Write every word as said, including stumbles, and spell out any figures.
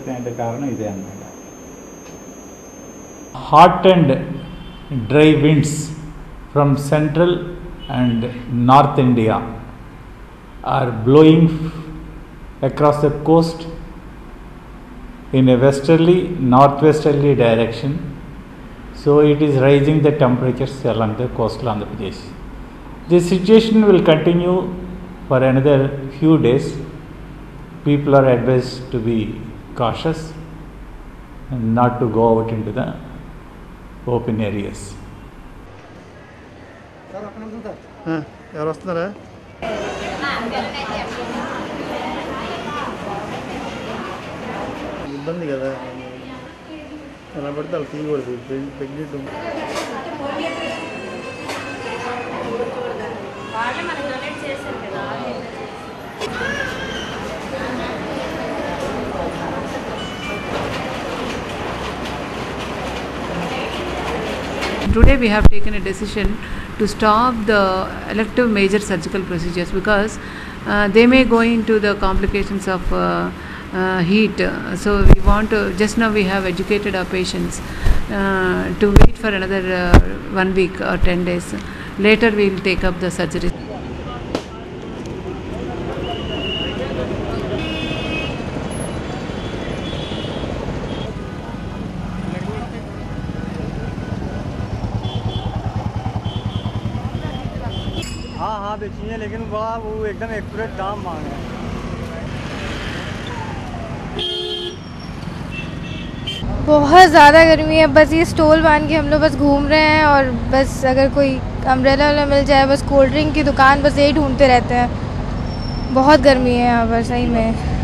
చెప్పడానికి కారణం ఇదే అన్నమాట. Hot and dry winds from central and North India are blowing across the coast in a westerly northwesterly direction, so it is raising the temperatures along the coastal Andhra Pradesh. This situation will continue for another few days. People are advised to be cautious and not to go out into the open areas. ఎవరు వస్తున్నారా? ఇబ్బంది కదా, ఎలా పడితే వాళ్ళు తీయకూడదు. Pregnant Today we have taken a decision to stop the elective major surgical procedures because uh, they may go into the complications of uh, uh, heat. So we want to, just now we have educated our patients uh, to wait for another uh, one week or ten days. Later we will take up the surgery. हाँ हाँ बेची है, लेकिन वो वो एकदम accurate दाम मांग रहे हैं। बहुत ज़्यादा गर्मी है, बस ये स्टॉल बांध के हम लोग बस घूम रहे हैं और बस अगर कोई अम्ब्रेला वाला मिल जाए, बस कोल्ड ड्रिंक की दुकान बस यही ढूंढते रहते हैं। बहुत गर्मी है यहाँ पर सही में।